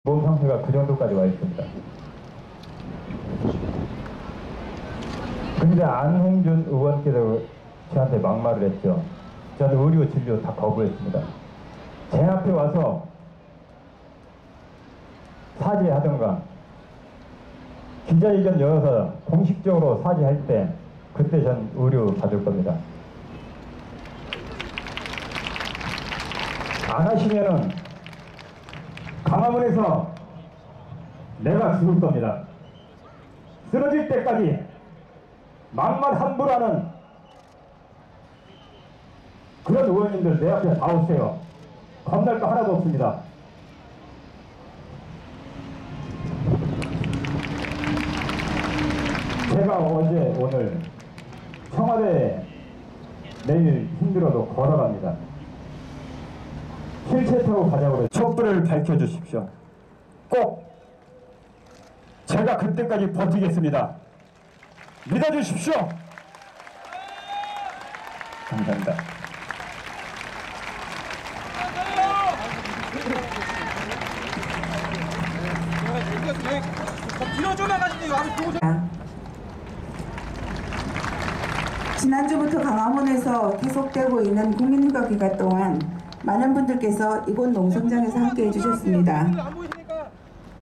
몸 상태가 그 정도까지 와 있습니다. 근데 안홍준 의원께서 저한테 막말을 했죠. 저는 의료 진료 다 거부했습니다. 제 앞에 와서 사죄하던가 기자회견 열어서 공식적으로 사죄할 때 그때 전 의료 받을 겁니다. 안 하시면은 강화문에서 내가 죽을 겁니다. 쓰러질 때까지 막말 함부로 하는 그런 의원님들 내 앞에 다 오세요. 겁날 거 하나도 없습니다. 제가 어제 오늘 청와대 내일 힘들어도 걸어갑니다. 휠체어 타고 가자고 그래서 촛불을 밝혀주십시오. 꼭 제가 그때까지 버티겠습니다. 믿어주십시오. 감사합니다. 지난주부터 강화문에서 계속되고 있는 국민인권 기간 동안 많은 분들께서 이곳 농성장에서 함께 해주셨습니다.